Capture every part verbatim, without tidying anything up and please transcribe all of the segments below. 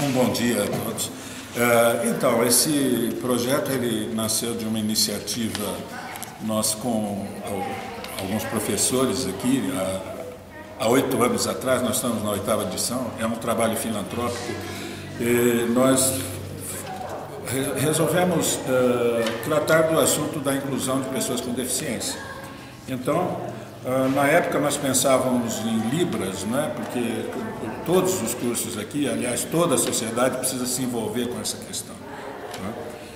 Um bom dia a todos. Uh, então, esse projeto ele nasceu de uma iniciativa nós com alguns professores aqui, há, há oito anos atrás, nós estamos na oitava edição, é um trabalho filantrópico. E nós re resolvemos uh, tratar do assunto da inclusão de pessoas com deficiência. Então, Uh, na época nós pensávamos em Libras, né? Porque todos os cursos aqui, aliás, toda a sociedade precisa se envolver com essa questão. Né?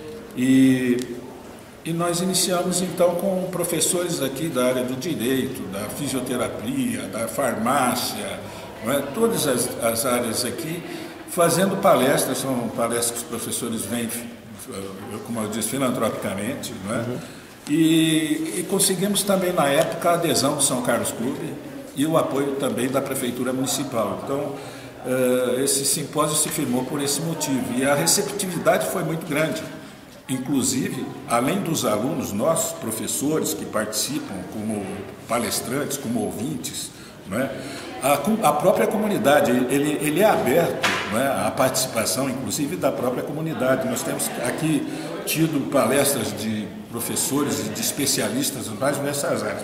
E, e nós iniciamos então com professores aqui da área do direito, da fisioterapia, da farmácia, né? Todas as, as áreas aqui, fazendo palestras, são palestras que os professores vêm, como eu disse, filantropicamente, né? Uhum. E, e conseguimos também, na época, a adesão do São Carlos Clube e o apoio também da Prefeitura Municipal. Então, uh, esse simpósio se firmou por esse motivo. E a receptividade foi muito grande. Inclusive, além dos alunos, nós, professores que participam como palestrantes, como ouvintes, né, a, a própria comunidade, ele, ele é aberto, né, à participação, inclusive, da própria comunidade. Nós temos aqui tido palestras de professores e de especialistas nas mais diversas áreas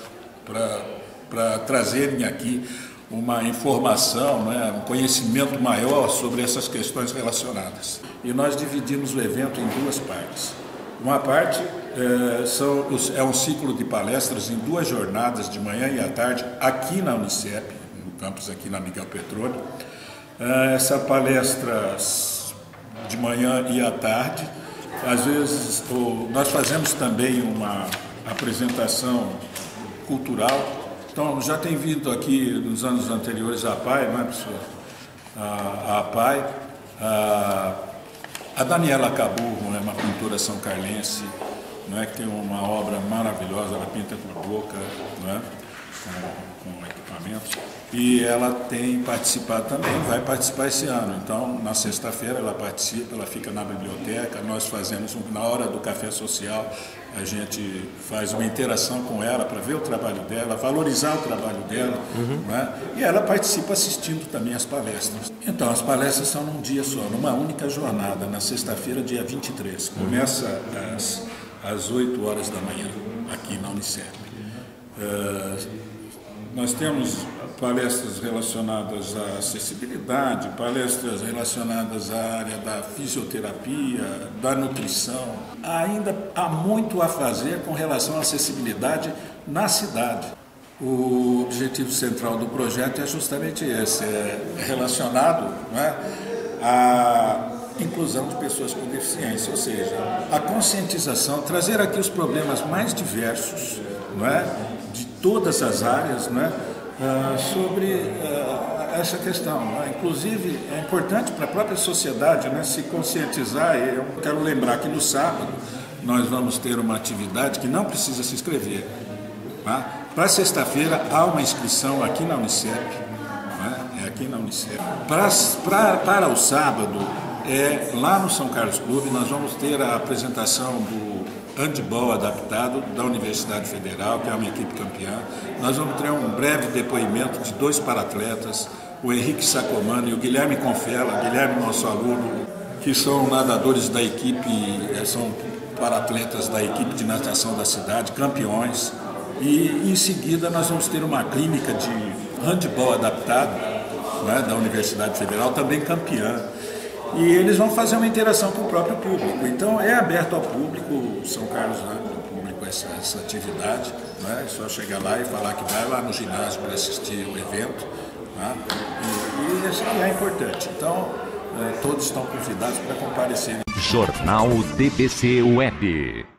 para trazerem aqui uma informação, né, um conhecimento maior sobre essas questões relacionadas. E nós dividimos o evento em duas partes. Uma parte é, são, é um ciclo de palestras em duas jornadas, de manhã e à tarde, aqui na Unicep, no campus aqui na Miguel Petroni. É, essa palestra de manhã e à tarde, às vezes nós fazemos também uma apresentação cultural. Então, já tem vindo aqui nos anos anteriores a APAI, não é, professor? A, a APAI, a, a Daniela Caburro, é uma pintora são carlense, não é, que tem uma obra maravilhosa, ela pinta com a boca, não é, com, com equipamentos. E ela tem participado também, vai participar esse ano. Então, na sexta-feira ela participa, ela fica na biblioteca, nós fazemos, na hora do café social, a gente faz uma interação com ela para ver o trabalho dela, valorizar o trabalho dela, uhum. Né? E ela participa assistindo também as palestras. Então, as palestras são num dia só, numa única jornada, na sexta-feira, dia vinte e três. Começa às, às oito horas da manhã, aqui na Unicep. Uh, nós temos palestras relacionadas à acessibilidade, palestras relacionadas à área da fisioterapia, da nutrição. Ainda há muito a fazer com relação à acessibilidade na cidade. O objetivo central do projeto é justamente esse, é relacionado, né, à inclusão de pessoas com deficiência, ou seja, a conscientização, trazer aqui os problemas mais diversos, não é, de todas as áreas, não é, Uh, sobre uh, essa questão. Né? Inclusive, é importante para a própria sociedade, né, se conscientizar. Eu quero lembrar que no sábado nós vamos ter uma atividade que não precisa se inscrever. Tá? Para sexta-feira há uma inscrição aqui na Unicep. Né? É aqui na Unicep. Para, para, para o sábado, é lá no São Carlos Clube, nós vamos ter a apresentação do handball adaptado da Universidade Federal, que é uma equipe campeã. Nós vamos ter um breve depoimento de dois paratletas, o Henrique Sacomano e o Guilherme Confela. Guilherme, nosso aluno, que são nadadores da equipe, são paratletas da equipe de natação da cidade, campeões. E em seguida nós vamos ter uma clínica de handball adaptado, né, da Universidade Federal, também campeã. E eles vão fazer uma interação com o próprio público. Então, é aberto ao público, São Carlos, né, ao público, essa, essa atividade. Né? É só chegar lá e falar que vai lá no ginásio para assistir o evento. Né? E, e isso é importante. Então, é, todos estão convidados para comparecerem. Jornal D B C Web.